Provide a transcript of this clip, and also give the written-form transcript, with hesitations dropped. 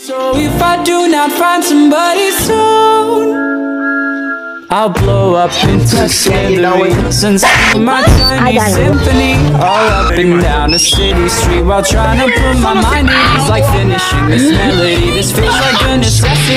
So if I do not find somebody soon, I'll blow up into smithereens and sing my tiny symphony all up and down a city street while trying to put my mind at ease. Like finishing this melody, this feels like a necessity.